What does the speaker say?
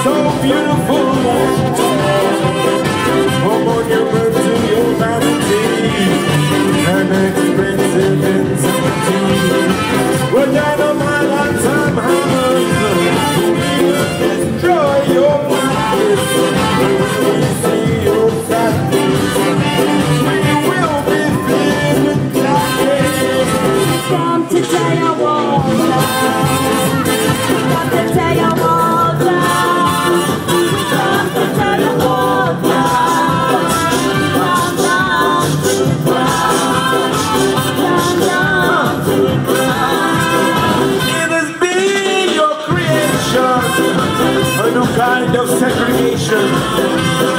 so beautiful. A monument to your vanity, an expensive insanity. Well, dynamite time hammers will destroy your practice. When we see your practice, we will be filled with darkness. Come to tell you all down. Come to tell you all down. Come to tell you all down. Down, down to the ground. Down, down to the ground. It has been your creation, a new kind of segregation.